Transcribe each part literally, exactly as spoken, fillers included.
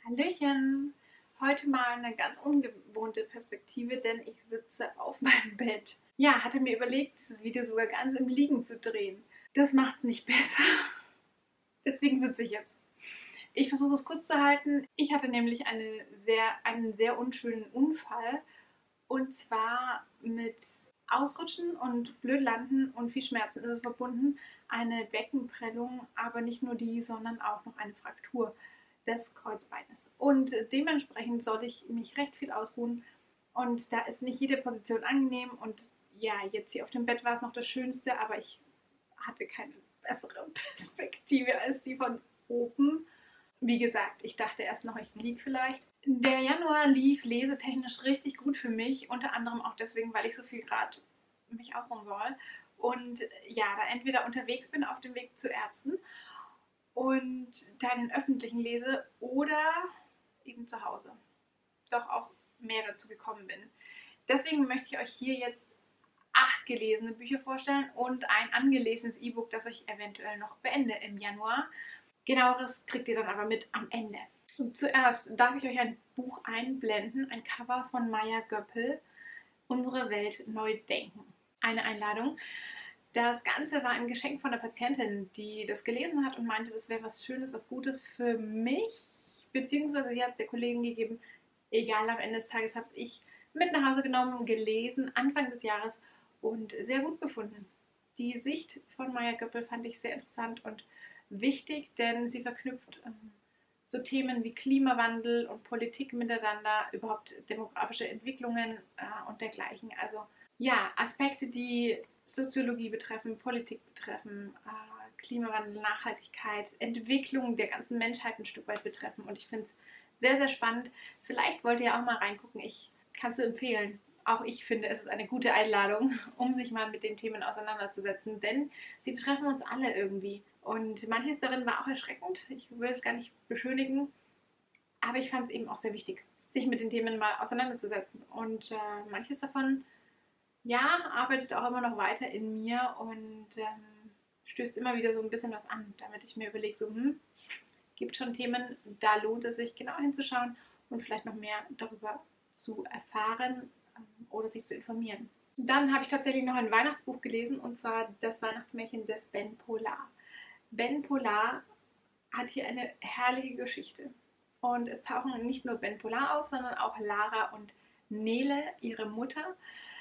Hallöchen! Heute mal eine ganz ungewohnte Perspektive, denn ich sitze auf meinem Bett. Ja, hatte mir überlegt, dieses Video sogar ganz im Liegen zu drehen. Das macht es nicht besser. Deswegen sitze ich jetzt. Ich versuche es kurz zu halten. Ich hatte nämlich eine sehr, einen sehr unschönen Unfall. Und zwar mit Ausrutschen und Blödlanden und viel Schmerzen ist es verbunden. Eine Beckenprellung, aber nicht nur die, sondern auch noch eine Fraktur des Kreuzbeines. Und dementsprechend sollte ich mich recht viel ausruhen. Und da ist nicht jede Position angenehm. Und ja, jetzt hier auf dem Bett war es noch das Schönste, aber ich hatte keine bessere Perspektive als die von oben. Wie gesagt, ich dachte erst noch, ich liege vielleicht. Der Januar lief lesetechnisch richtig gut für mich, unter anderem auch deswegen, weil ich so viel gerade mich ausruhen soll. Und ja, da entweder unterwegs bin auf dem Weg zu Ärzten und da in den öffentlichen lese oder eben zu Hause doch auch mehr dazu gekommen bin. Deswegen möchte ich euch hier jetzt acht gelesene Bücher vorstellen und ein angelesenes E-Book, das ich eventuell noch beende im Januar. Genaueres kriegt ihr dann aber mit am Ende. Und zuerst darf ich euch ein Buch einblenden, ein Cover von Maya Göppel, Unsere Welt neu denken. Eine Einladung. Das Ganze war ein Geschenk von der Patientin, die das gelesen hat und meinte, das wäre was Schönes, was Gutes für mich, beziehungsweise sie hat es der Kollegin gegeben. Egal, am Ende des Tages habe ich mit nach Hause genommen, gelesen, Anfang des Jahres und sehr gut befunden. Die Sicht von Maya Göppel fand ich sehr interessant und wichtig, denn sie verknüpft ähm, so Themen wie Klimawandel und Politik miteinander, überhaupt demografische Entwicklungen äh, und dergleichen. Also ja, Aspekte, die Soziologie betreffen, Politik betreffen, äh, Klimawandel, Nachhaltigkeit, Entwicklung der ganzen Menschheit ein Stück weit betreffen. Und ich finde es sehr, sehr spannend. Vielleicht wollt ihr auch mal reingucken. Ich kann es empfehlen. Auch ich finde, es ist eine gute Einladung, um sich mal mit den Themen auseinanderzusetzen, denn sie betreffen uns alle irgendwie. Und manches darin war auch erschreckend. Ich will es gar nicht beschönigen, aber ich fand es eben auch sehr wichtig, sich mit den Themen mal auseinanderzusetzen. Und äh, manches davon, ja, arbeitet auch immer noch weiter in mir und ähm, stößt immer wieder so ein bisschen was an, damit ich mir überlege, so, hm, gibt schon Themen, da lohnt es sich genau hinzuschauen und vielleicht noch mehr darüber zu erfahren ähm, oder sich zu informieren. Dann habe ich tatsächlich noch ein Weihnachtsbuch gelesen, und zwar das Weihnachtsmärchen des Ben Polar. Ben Polar hat hier eine herrliche Geschichte. Und es tauchen nicht nur Ben Polar auf, sondern auch Lara und Nele, ihre Mutter.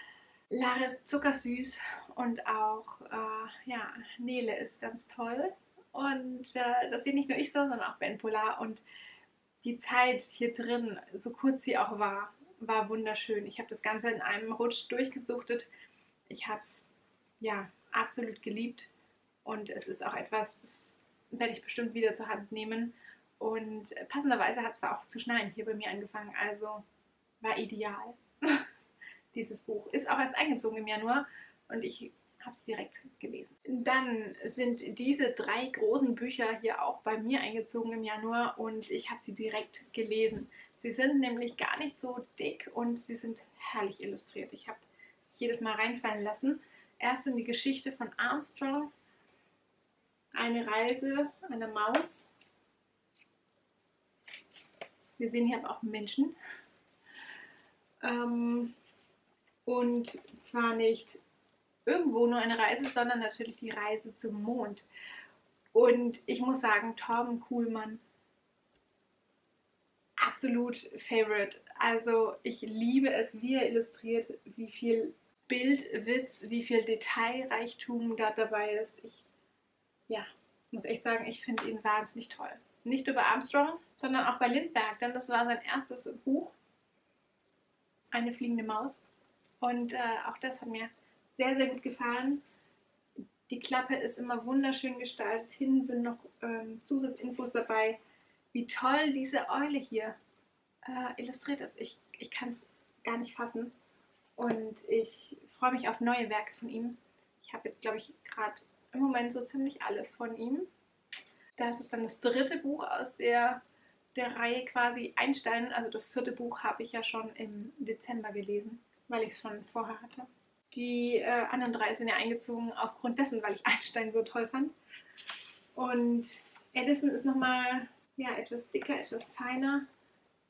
Lara ist zuckersüß und auch äh, ja, Nele ist ganz toll. Und äh, das sehe nicht nur ich so, sondern auch Ben Polar. Und die Zeit hier drin, so kurz sie auch war, war wunderschön. Ich habe das Ganze in einem Rutsch durchgesuchtet. Ich habe es ja absolut geliebt. Und es ist auch etwas, das werde ich bestimmt wieder zur Hand nehmen. Und passenderweise hat es da auch zu schneien hier bei mir angefangen. Also war ideal. Dieses Buch ist auch erst eingezogen im Januar und ich habe es direkt gelesen. Dann sind diese drei großen Bücher hier auch bei mir eingezogen im Januar und ich habe sie direkt gelesen. Sie sind nämlich gar nicht so dick und sie sind herrlich illustriert. Ich habe jedes Mal reinfallen lassen. Erst in die Geschichte von Armstrong, eine Reise einer Maus. Wir sehen hier aber auch Menschen. Ähm, und zwar nicht irgendwo nur eine Reise, sondern natürlich die Reise zum Mond. Und ich muss sagen, Torben Kuhlmann, absolut Favorite. Also ich liebe es, wie er illustriert, wie viel Bildwitz, wie viel Detailreichtum da dabei ist. Ich ja, muss echt sagen, ich finde ihn wahnsinnig toll. Nicht nur bei Armstrong, sondern auch bei Lindbergh, denn das war sein erstes Buch, Eine fliegende Maus. Und äh, auch das hat mir sehr, sehr gut gefallen. Die Klappe ist immer wunderschön gestaltet. Hinten sind noch ähm, Zusatzinfos dabei, wie toll diese Eule hier äh, illustriert ist. Ich, ich kann es gar nicht fassen. Und ich freue mich auf neue Werke von ihm. Ich habe jetzt, glaube ich, gerade im Moment so ziemlich alles von ihm. Das ist dann das dritte Buch aus der, der Reihe quasi Einstein. Also das vierte Buch habe ich ja schon im Dezember gelesen, weil ich es schon vorher hatte. Die äh, anderen drei sind ja eingezogen aufgrund dessen, weil ich Einstein so toll fand. Und Edison ist nochmal ja, etwas dicker, etwas feiner.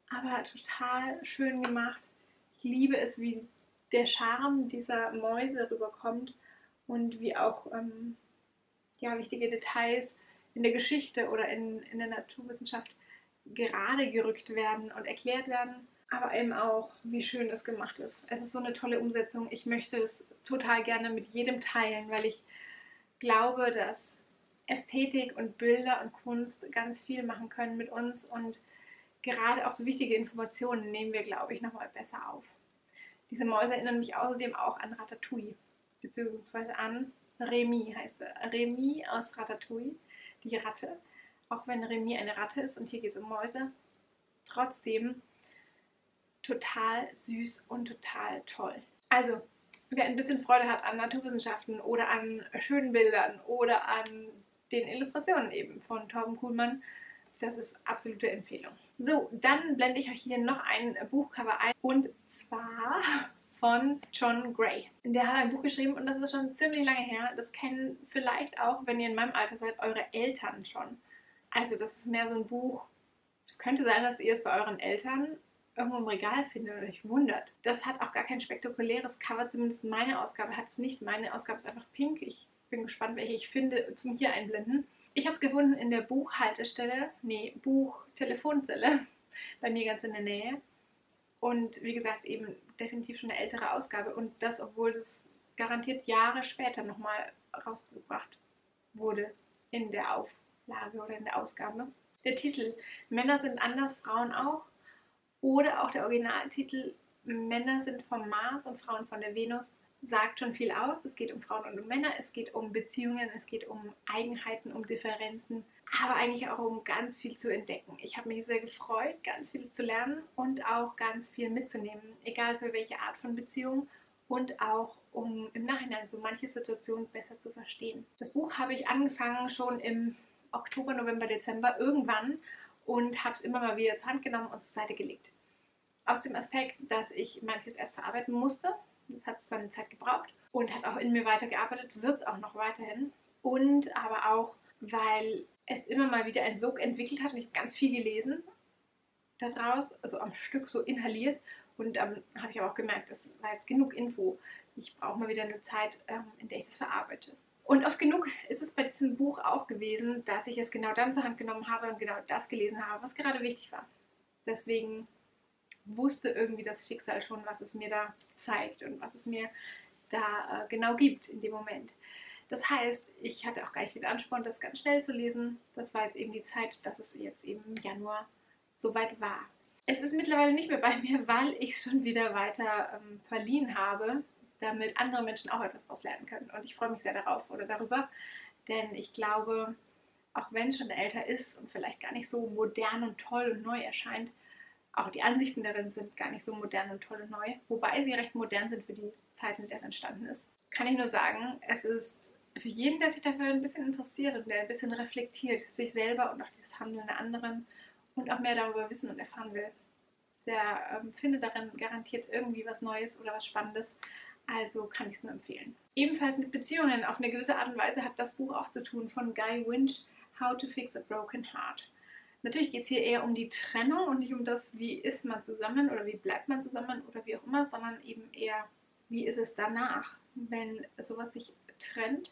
aber total schön gemacht. Ich liebe es, wie der Charme dieser Mäuse rüberkommt und wie auch ähm, ja, wichtige Details in der Geschichte oder in, in der Naturwissenschaft gerade gerückt werden und erklärt werden, aber eben auch, wie schön das gemacht ist. Es ist so eine tolle Umsetzung. Ich möchte es total gerne mit jedem teilen, weil ich glaube, dass Ästhetik und Bilder und Kunst ganz viel machen können mit uns und gerade auch so wichtige Informationen nehmen wir, glaube ich, nochmal besser auf. Diese Mäuse erinnern mich außerdem auch an Ratatouille, beziehungsweise an Remy heißt er. Remy aus Ratatouille, die Ratte. Auch wenn Remy eine Ratte ist und hier geht es um Mäuse, trotzdem total süß und total toll. Also, wer ein bisschen Freude hat an Naturwissenschaften oder an schönen Bildern oder an den Illustrationen eben von Torben Kuhlmann, das ist absolute Empfehlung. So, dann blende ich euch hier noch ein Buchcover ein und zwar von John Gray. Der hat ein Buch geschrieben und das ist schon ziemlich lange her. Das kennen vielleicht auch, wenn ihr in meinem Alter seid, eure Eltern schon. Also das ist mehr so ein Buch, es könnte sein, dass ihr es bei euren Eltern irgendwo im Regal findet und euch wundert. Das hat auch gar kein spektakuläres Cover, zumindest meine Ausgabe hat es nicht. Meine Ausgabe ist einfach pink. Ich bin gespannt, welche ich finde, zum hier einblenden. Ich habe es gefunden in der Buchhaltestelle, nee, Buchtelefonzelle, bei mir ganz in der Nähe. Und wie gesagt, eben definitiv schon eine ältere Ausgabe. Und das, obwohl das garantiert Jahre später nochmal rausgebracht wurde in der Auflage oder in der Ausgabe. Der Titel Männer sind anders, Frauen auch. Oder auch der Originaltitel Männer sind vom Mars und Frauen von der Venus sagt schon viel aus. Es geht um Frauen und um Männer, es geht um Beziehungen, es geht um Eigenheiten, um Differenzen, aber eigentlich auch um ganz viel zu entdecken. Ich habe mich sehr gefreut, ganz viel zu lernen und auch ganz viel mitzunehmen, egal für welche Art von Beziehung und auch um im Nachhinein so manche Situationen besser zu verstehen. Das Buch habe ich angefangen schon im Oktober, November, Dezember irgendwann und habe es immer mal wieder zur Hand genommen und zur Seite gelegt. Aus dem Aspekt, dass ich manches erst verarbeiten musste. Das hat seine Zeit gebraucht und hat auch in mir weitergearbeitet, wird es auch noch weiterhin. Und aber auch, weil es immer mal wieder einen Sog entwickelt hat und ich habe ganz viel gelesen daraus, also am Stück so inhaliert. Und ähm, habe ich aber auch gemerkt, das war jetzt genug Info. Ich brauche mal wieder eine Zeit, ähm, in der ich das verarbeite. Und oft genug ist es bei diesem Buch auch gewesen, dass ich es genau dann zur Hand genommen habe und genau das gelesen habe, was gerade wichtig war. Deswegen wusste irgendwie das Schicksal schon, was es mir da zeigt und was es mir da äh, genau gibt in dem Moment. Das heißt, ich hatte auch gar nicht den Ansporn, das ganz schnell zu lesen. Das war jetzt eben die Zeit, dass es jetzt eben im Januar soweit war. Es ist mittlerweile nicht mehr bei mir, weil ich es schon wieder weiter ähm, verliehen habe, damit andere Menschen auch etwas daraus lernen können. Und ich freue mich sehr darauf oder darüber, denn ich glaube, auch wenn es schon älter ist und vielleicht gar nicht so modern und toll und neu erscheint, auch die Ansichten darin sind gar nicht so modern und toll und neu, wobei sie recht modern sind für die Zeit, in der es entstanden ist. Kann ich nur sagen, es ist für jeden, der sich dafür ein bisschen interessiert und der ein bisschen reflektiert, sich selber und auch das Handeln der anderen und auch mehr darüber wissen und erfahren will, der ähm, findet darin garantiert irgendwie was Neues oder was Spannendes. Also kann ich es nur empfehlen. Ebenfalls mit Beziehungen auf eine gewisse Art und Weise hat das Buch auch zu tun von Guy Winch, How to Fix a Broken Heart. Natürlich geht es hier eher um die Trennung und nicht um das, wie ist man zusammen oder wie bleibt man zusammen oder wie auch immer, sondern eben eher, wie ist es danach, wenn sowas sich trennt.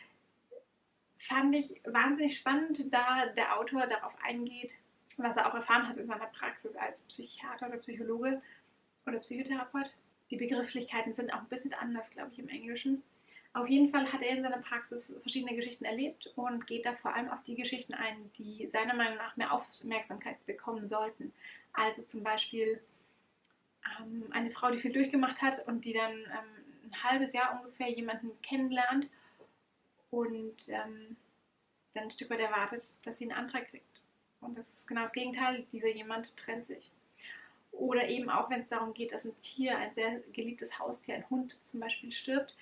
Fand ich wahnsinnig spannend, da der Autor darauf eingeht, was er auch erfahren hat in seiner Praxis als Psychiater oder Psychologe oder Psychotherapeut. Die Begrifflichkeiten sind auch ein bisschen anders, glaube ich, im Englischen. Auf jeden Fall hat er in seiner Praxis verschiedene Geschichten erlebt und geht da vor allem auf die Geschichten ein, die seiner Meinung nach mehr Aufmerksamkeit bekommen sollten. Also zum Beispiel ähm, eine Frau, die viel durchgemacht hat und die dann ähm, ein halbes Jahr ungefähr jemanden kennenlernt und ähm, dann ein Stück weit erwartet, dass sie einen Antrag kriegt. Und das ist genau das Gegenteil, dieser jemand trennt sich. Oder eben auch, wenn es darum geht, dass ein Tier, ein sehr geliebtes Haustier, ein Hund zum Beispiel stirbt,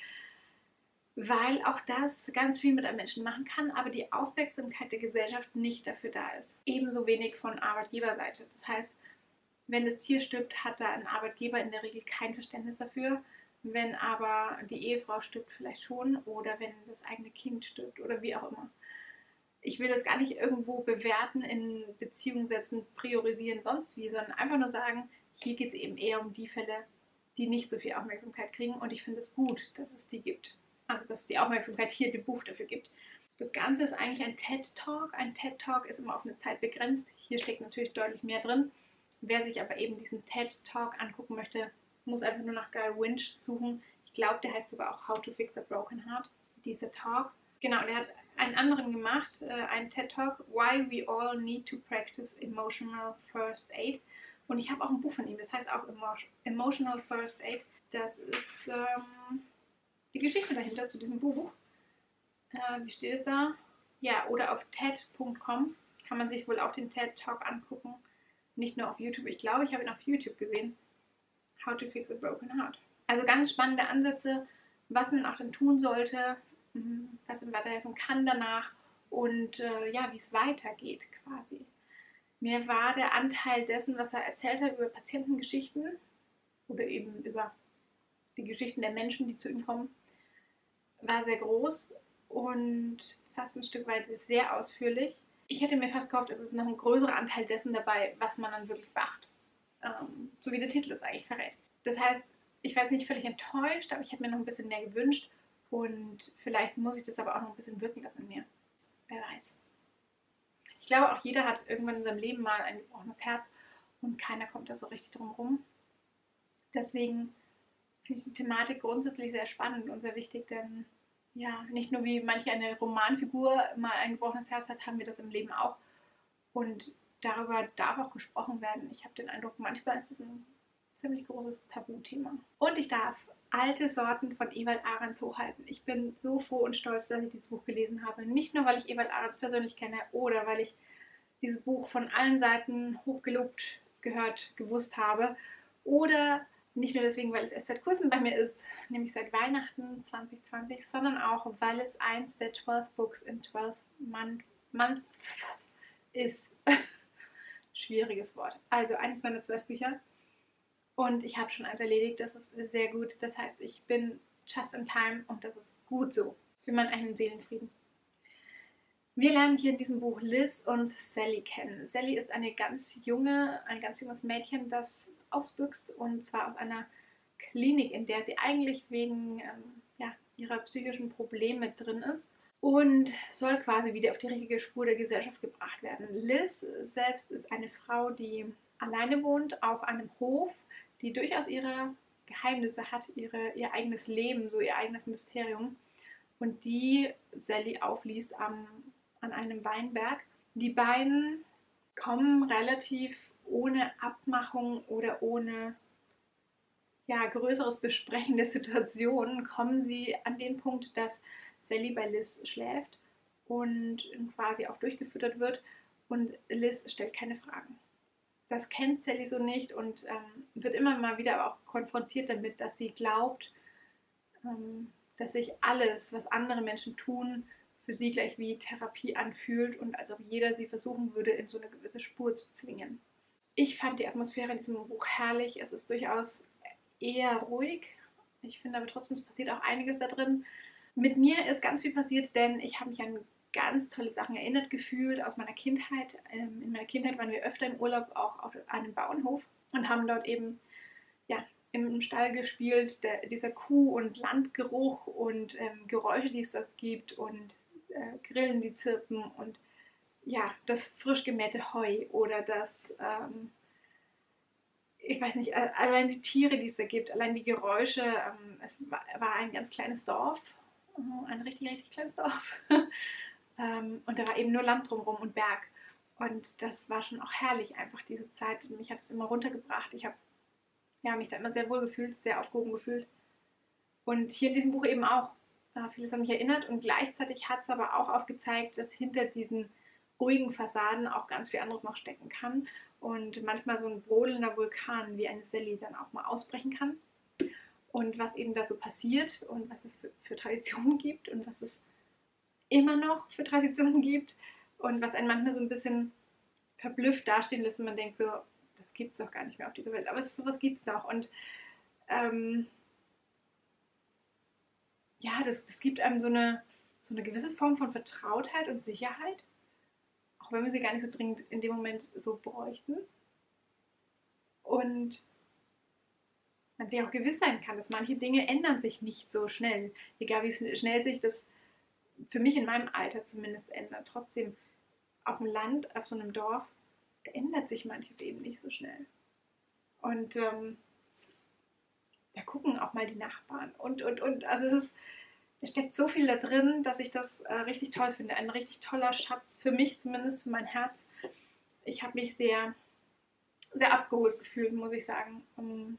weil auch das ganz viel mit einem Menschen machen kann, aber die Aufmerksamkeit der Gesellschaft nicht dafür da ist. Ebenso wenig von Arbeitgeberseite. Das heißt, wenn das Tier stirbt, hat da ein Arbeitgeber in der Regel kein Verständnis dafür. Wenn aber die Ehefrau stirbt, vielleicht schon. Oder wenn das eigene Kind stirbt oder wie auch immer. Ich will das gar nicht irgendwo bewerten, in Beziehung setzen, priorisieren, sonst wie, sondern einfach nur sagen, hier geht es eben eher um die Fälle, die nicht so viel Aufmerksamkeit kriegen. Und ich finde es gut, dass es die gibt. Also, dass es die Aufmerksamkeit hier im Buch dafür gibt. Das Ganze ist eigentlich ein TED-Talk. Ein TED-Talk ist immer auf eine Zeit begrenzt. Hier steckt natürlich deutlich mehr drin. Wer sich aber eben diesen TED-Talk angucken möchte, muss einfach nur nach Guy Winch suchen. Ich glaube, der heißt sogar auch How to Fix a Broken Heart, dieser Talk. Genau, der hat einen anderen gemacht, äh, einen TED-Talk, Why We All Need to Practice Emotional First Aid. Und ich habe auch ein Buch von ihm, das heißt auch Emotional First Aid. Das ist ähm, die Geschichte dahinter zu diesem Buch. Äh, wie steht es da? Ja, oder auf T E D Punkt com kann man sich wohl auch den TED-Talk angucken. Nicht nur auf YouTube. Ich glaube, ich habe ihn auf YouTube gesehen. How to Fix a Broken Heart. Also ganz spannende Ansätze, was man auch dann tun sollte, was ihm weiterhelfen kann danach und äh, ja, wie es weitergeht quasi. Mir war der Anteil dessen, was er erzählt hat über Patientengeschichten oder eben über die Geschichten der Menschen, die zu ihm kommen, war sehr groß und fast ein Stück weit sehr ausführlich. Ich hätte mir fast gehofft, es ist noch ein größerer Anteil dessen dabei, was man dann wirklich beachtet. Ähm, so wie der Titel es eigentlich verrät. Das heißt, ich war jetzt nicht völlig enttäuscht, aber ich hätte mir noch ein bisschen mehr gewünscht und vielleicht muss ich das aber auch noch ein bisschen wirken lassen in mir. Wer weiß. Ich glaube, auch jeder hat irgendwann in seinem Leben mal ein gebrochenes Herz und keiner kommt da so richtig drum rum. Deswegen finde ich die Thematik grundsätzlich sehr spannend und sehr wichtig, denn ja, nicht nur wie manche eine Romanfigur mal ein gebrochenes Herz hat, haben wir das im Leben auch. Und darüber darf auch gesprochen werden. Ich habe den Eindruck, manchmal ist es ein ziemlich großes Tabuthema. Und ich darf alte Sorten von Ewald Ahrens hochhalten. Ich bin so froh und stolz, dass ich dieses Buch gelesen habe. Nicht nur, weil ich Ewald Ahrens persönlich kenne oder weil ich dieses Buch von allen Seiten hochgelobt gehört, gewusst habe. Oder nicht nur deswegen, weil es erst seit kurzem bei mir ist, nämlich seit Weihnachten zwanzig zwanzig, sondern auch, weil es eins der zwölf Books in zwölf Months ist. Schwieriges Wort. Also eines meiner zwölf Bücher. Und ich habe schon eins erledigt, das ist sehr gut. Das heißt, ich bin just in time und das ist gut so. Für meinen eigenen Seelenfrieden. Wir lernen hier in diesem Buch Liz und Sally kennen. Sally ist eine ganz junge, ein ganz junges Mädchen, das ausbüchst und zwar aus einer Klinik, in der sie eigentlich wegen ähm, ja, ihrer psychischen Probleme drin ist und soll quasi wieder auf die richtige Spur der Gesellschaft gebracht werden. Liz selbst ist eine Frau, die alleine wohnt auf einem Hof, die durchaus ihre Geheimnisse hat, ihre, ihr eigenes Leben, so ihr eigenes Mysterium und die Sally aufliest am, an einem Weinberg. Die beiden kommen relativ ohne Abmachung oder ohne ja, größeres Besprechen der Situation, kommen sie an den Punkt, dass Sally bei Liz schläft und quasi auch durchgefüttert wird und Liz stellt keine Fragen. Das kennt Sally so nicht und ähm, wird immer mal wieder auch konfrontiert damit, dass sie glaubt, ähm, dass sich alles, was andere Menschen tun, für sie gleich wie Therapie anfühlt und als ob jeder sie versuchen würde, in so eine gewisse Spur zu zwingen. Ich fand die Atmosphäre in diesem Buch herrlich. Es ist durchaus eher ruhig. Ich finde aber trotzdem, es passiert auch einiges da drin. Mit mir ist ganz viel passiert, denn ich habe mich an ganz tolle Sachen erinnert gefühlt aus meiner Kindheit. Ähm, in meiner Kindheit waren wir öfter im Urlaub auch auf einem Bauernhof und haben dort eben ja, im Stall gespielt. Der, dieser Kuh- und Landgeruch und ähm, Geräusche, die es dort gibt und äh, Grillen, die zirpen und ja, das frisch gemähte Heu oder das ähm, ich weiß nicht, allein die Tiere, die es da gibt, allein die Geräusche. Ähm, es war ein ganz kleines Dorf, ein richtig, richtig kleines Dorf. ähm, und da war eben nur Land drumherum und Berg. Und das war schon auch herrlich, einfach diese Zeit. Und mich hat es immer runtergebracht. Ich habe ja, mich da immer sehr wohl gefühlt, sehr aufgehoben gefühlt. Und hier in diesem Buch eben auch. Äh, vieles hat mich erinnert und gleichzeitig hat es aber auch aufgezeigt, dass hinter diesen ruhigen Fassaden auch ganz viel anderes noch stecken kann und manchmal so ein brodelnder Vulkan wie eine Sally dann auch mal ausbrechen kann und was eben da so passiert und was es für, für Traditionen gibt und was es immer noch für Traditionen gibt und was einen manchmal so ein bisschen verblüfft dastehen lässt und man denkt so, das gibt es doch gar nicht mehr auf dieser Welt, aber es, sowas gibt es doch und ähm, ja, das, das gibt einem so eine, so eine gewisse Form von Vertrautheit und Sicherheit auch wenn wir sie gar nicht so dringend in dem Moment so bräuchten. Und man sich auch gewiss sein kann, dass manche Dinge ändern sich nicht so schnell. Egal wie schnell sich das für mich in meinem Alter zumindest ändert. Trotzdem auf dem Land, auf so einem Dorf, da ändert sich manches eben nicht so schnell. Und ähm, da gucken auch mal die Nachbarn. Und, und, und, also es ist, da steckt so viel da drin, dass ich das äh, richtig toll finde. Ein richtig toller Schatz, für mich zumindest, für mein Herz. Ich habe mich sehr, sehr abgeholt gefühlt, muss ich sagen. Um,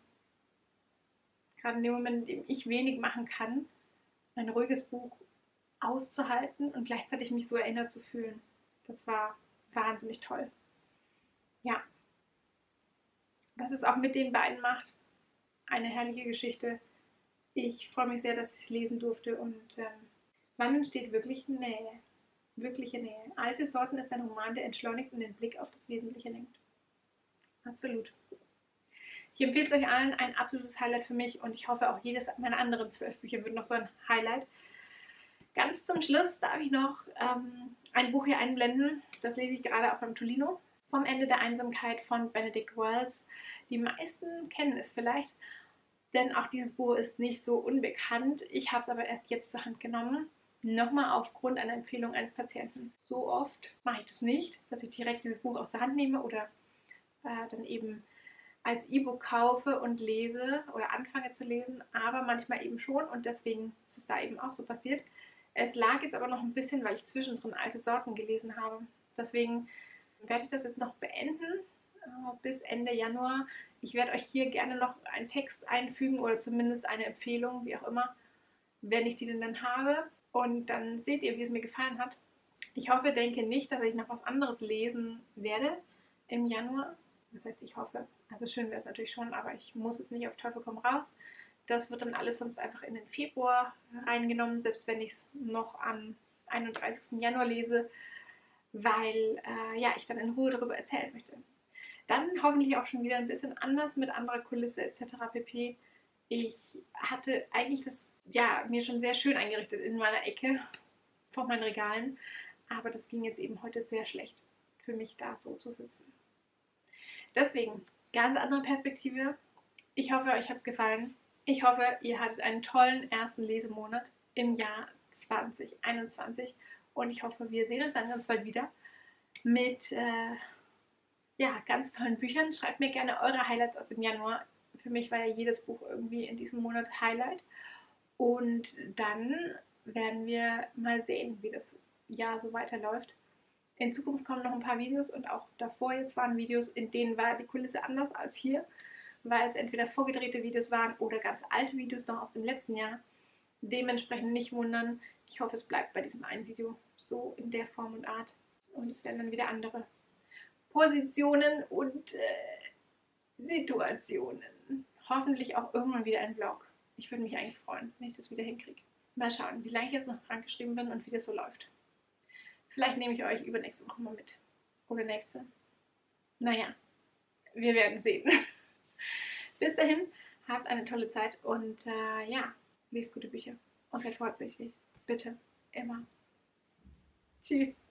gerade in dem Moment, in dem ich wenig machen kann, ein ruhiges Buch auszuhalten und gleichzeitig mich so erinnert zu fühlen. Das war wahnsinnig toll. Ja, was es auch mit den beiden macht, eine herrliche Geschichte. Ich freue mich sehr, dass ich es lesen durfte und ähm, wann entsteht wirklich Nähe? Wirkliche Nähe. Alte Sorten ist ein Roman, der entschleunigt und den Blick auf das Wesentliche lenkt. Absolut. Ich empfehle es euch allen, ein absolutes Highlight für mich und ich hoffe auch jedes meiner anderen zwölf Bücher wird noch so ein Highlight. Ganz zum Schluss darf ich noch ähm, ein Buch hier einblenden, das lese ich gerade auch beim Tolino. Vom Ende der Einsamkeit von Benedict Wells. Die meisten kennen es vielleicht, denn auch dieses Buch ist nicht so unbekannt. Ich habe es aber erst jetzt zur Hand genommen. Nochmal aufgrund einer Empfehlung eines Patienten. So oft mache ich das nicht, dass ich direkt dieses Buch aus der Hand nehme oder äh, dann eben als E-Book kaufe und lese oder anfange zu lesen, aber manchmal eben schon und deswegen ist es da eben auch so passiert. Es lag jetzt aber noch ein bisschen, weil ich zwischendrin alte Sorten gelesen habe. Deswegen werde ich das jetzt noch beenden äh, bis Ende Januar. Ich werde euch hier gerne noch einen Text einfügen oder zumindest eine Empfehlung, wie auch immer, wenn ich die denn dann habe. Und dann seht ihr, wie es mir gefallen hat. Ich hoffe, denke nicht, dass ich noch was anderes lesen werde im Januar. Das heißt, ich hoffe, also schön wäre es natürlich schon, aber ich muss es nicht auf Teufel komm raus. Das wird dann alles sonst einfach in den Februar reingenommen, selbst wenn ich es noch am einunddreißigsten Januar lese, weil äh, ja, ich dann in Ruhe darüber erzählen möchte. Dann hoffentlich auch schon wieder ein bisschen anders mit anderer Kulisse et cetera pp. Ich hatte eigentlich das ja, mir schon sehr schön eingerichtet in meiner Ecke vor meinen Regalen, aber das ging jetzt eben heute sehr schlecht für mich da so zu sitzen. Deswegen, ganz andere Perspektive. Ich hoffe, euch hat es gefallen. Ich hoffe, ihr hattet einen tollen ersten Lesemonat im Jahr zwanzig einundzwanzig und ich hoffe, wir sehen uns dann ganz bald wieder mit äh, ja, ganz tollen Büchern. Schreibt mir gerne eure Highlights aus dem Januar. Für mich war ja jedes Buch irgendwie in diesem Monat Highlight. Und dann werden wir mal sehen, wie das Jahr so weiterläuft. In Zukunft kommen noch ein paar Videos und auch davor jetzt waren Videos, in denen war die Kulisse anders als hier, weil es entweder vorgedrehte Videos waren oder ganz alte Videos noch aus dem letzten Jahr. Dementsprechend nicht wundern. Ich hoffe, es bleibt bei diesem einen Video so in der Form und Art. Und es werden dann wieder andere Positionen und äh, Situationen. Hoffentlich auch irgendwann wieder ein Vlog. Ich würde mich eigentlich freuen, wenn ich das wieder hinkriege. Mal schauen, wie lange ich jetzt noch krank geschrieben bin und wie das so läuft. Vielleicht nehme ich euch übernächste Woche mal mit. Oder nächste. Naja, wir werden sehen. Bis dahin, habt eine tolle Zeit und äh, ja, lest gute Bücher. Und seid vorsichtig. Bitte. Immer. Tschüss.